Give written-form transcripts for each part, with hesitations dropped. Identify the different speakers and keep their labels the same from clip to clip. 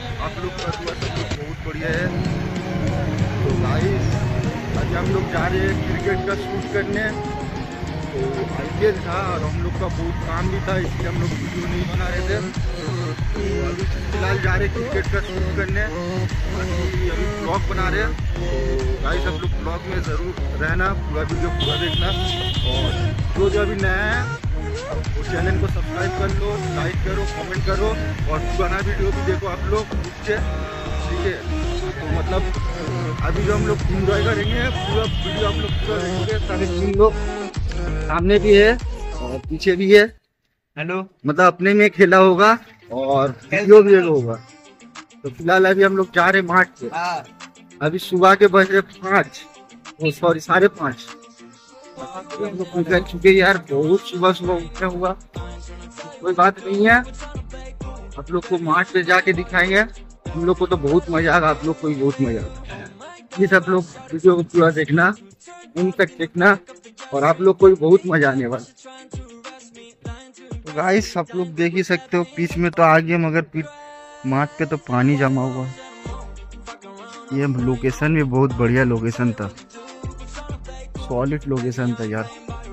Speaker 1: आप लोग का दुआ सब लोग बहुत बढ़िया है। तो गाइस आज हम लोग जा रहे हैं क्रिकेट का शूट करने। तो आईपीएल था और हम लोग का बहुत काम भी था, इसलिए हम लोग वीडियो नहीं बना रहे थे। तो अभी फिलहाल जा रहे क्रिकेट का शूट करने, बाकी अभी ब्लॉग बना रहे हैं। तो गाइस आप लोग ब्लॉग में ज़रूर रहना, पूरा वीडियो पूरा देखना। और जो अभी नया है वो चैनल को सब्सक्राइब कर लो, लाइक करो, कमेंट करो और पुराना वीडियो भी देखो आप लोग मुझसे, ठीक है। तो मतलब अभी जो हम लोग इंजॉय करेंगे पूरा वीडियो आप लोग पूरा देखेंगे। सारे 3 लोग सामने भी है और पीछे भी है। हेलो, मतलब अपने में खेला होगा और वीडियो भी होगा। तो फिलहाल अभी हम लोग जा रहे मार्ट पे। अभी सुबह के बज रहे 5, सॉरी 5:30। हम लोग निकल चुके यार, बहुत सुबह सुबह उठा हुआ। कोई बात नहीं है, आप लोग को मार्ट पे जाके दिखाएंगे। हम लोग को तो बहुत मजा आएगा, आप लोग को भी बहुत मजा आएगा। ये सब लोग वीडियो को पूरा देखना, उन तक देखना और आप लोग को भी बहुत मजा आने वाला। तो गाइस आप लोग देख ही सकते हो, बीच में तो आ गए मगर मार्ट पे तो पानी जमा हुआ। ये लोकेशन भी बहुत बढ़िया लोकेशन था, सॉलिड लोकेशन था यार।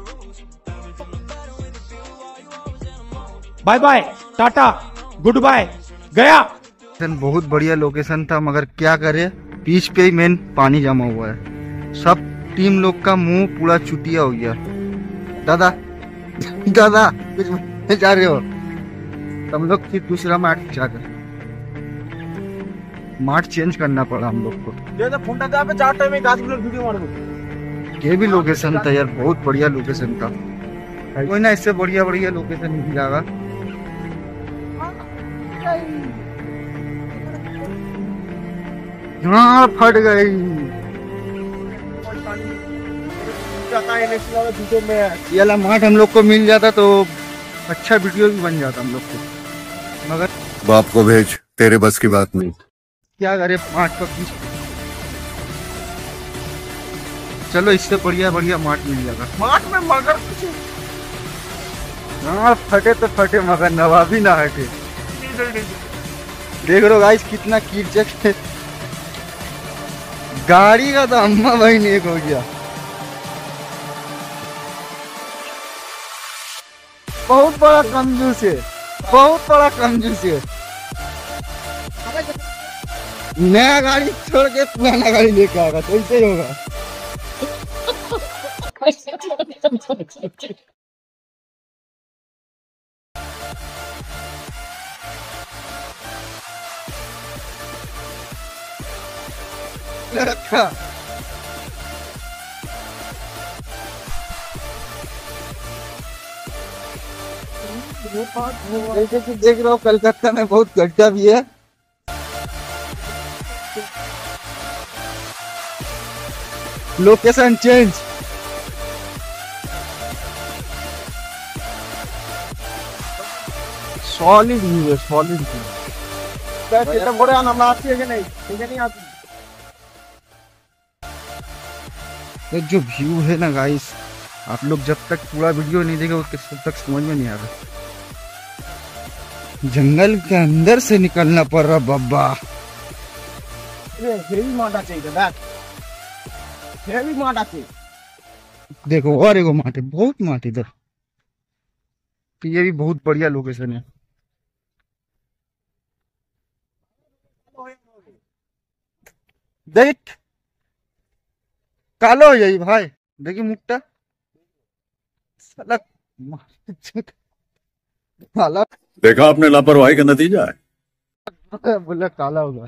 Speaker 2: Bye bye tata good bye गया।
Speaker 1: बहुत बढ़िया लोकेशन था मगर क्या करे, बीच पे ही मेन पानी जमा हुआ है। सब टीम लोग का मुंह पूरा चुतिया हो गया। दादा दादा कुछ जा रहे हो? हम लोग फिर दूसरा मार्ट जाकर मार्ट चेंज करना पड़ा हम लोग को। ये भी लोकेशन था यार, बहुत बढ़िया लोकेशन था। कोई ना इससे बढ़िया बढ़िया लोकेशन मिल जाएगा। हाँ फट गई ये वाला मार्ट हम लोग को मिल जाता तो अच्छा वीडियो भी बन जाता हम लोग को, मगर
Speaker 3: बाप को भेज, तेरे बस की बात नहीं।
Speaker 1: क्या करे मार्ट का पीछे। चलो इससे बढ़िया बढ़िया मार्ट मिल जाएगा। मार्ट में मगर हाँ फटे तो फटे मगर नवाबी ना हटे। देख लो गाइस कितना कीचक है, गाड़ी का तो अम्मा भाई ने एक हो गया। बहुत बड़ा कंजूस है, बहुत बड़ा कंजूस है। नया गाड़ी छोड़ के पुराना गाड़ी लेके आएगा तो ऐसे ही होगा। अच्छा जैसे कि देख रहे हो कलकत्ता में बहुत गड्ढा भी है। Location change. सॉलिड व्यू है, सॉलिड व्यू। बड़े आना आती है कि नहीं? ठीक है नहीं आती। जो व्यू है ना गाइस, आप लोग जब तक पूरा वीडियो नहीं देखे तब तक समझ में नहीं आ रहा। जंगल के अंदर से निकलना पड़ रहा बाबा। देखो और एगो माटे, बहुत माटे इधर। तो ये भी बहुत बढ़िया लोकेशन है। देख कालो हो जाई भाई, देखिए मुक्ता साला काला।
Speaker 3: देखा आपने लापरवाही का नतीजा है।
Speaker 1: बोला काला होगा।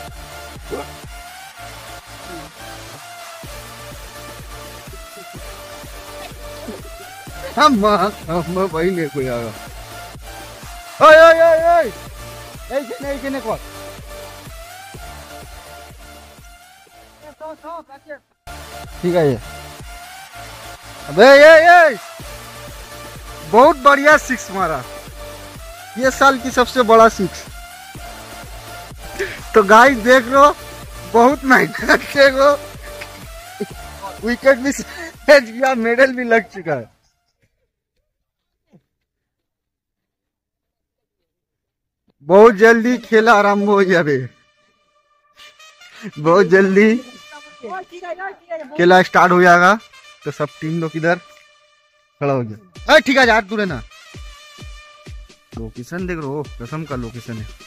Speaker 1: हम भाई ले कोई आगा। ओए ओए ओए ओए ऐसे नहीं कौन ठीक है ये। अबे ये बहुत बढ़िया 6 मारा, ये साल की सबसे बड़ा 6। तो गाइस देख लो बहुत मेहनत से वो विकेट भी गया, मेडल भी लग चुका है। बहुत जल्दी खेला आरंभ हो जाए, बहुत जल्दी खेला स्टार्ट हो जाएगा। तो सब टीम लोग इधर खड़ा हो गया। अरे ठीक है यार, तू ना लोकेशन देख रो, कसम का लोकेशन है।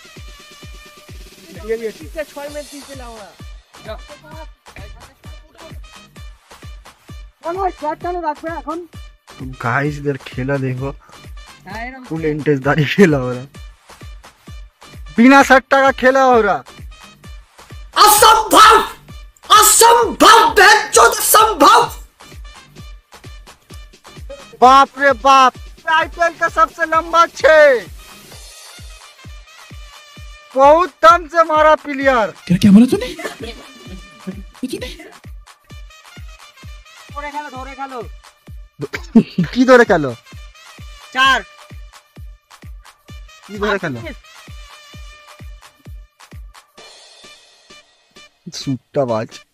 Speaker 1: गाइस इधर खेला देखो, फुल इंतजारी खेला हो रहा, बिना सट्टा का खेला हो रहा।
Speaker 4: असंभव, असंभव, असंभव।
Speaker 1: बाप रे बाप, आईपीएल का सबसे लंबा 6, बहुत दम से मारा प्लेयर।
Speaker 2: क्या बोला तूने?
Speaker 1: की धरे खेलो
Speaker 4: 4
Speaker 1: की धरे खेलो सूटा बाज।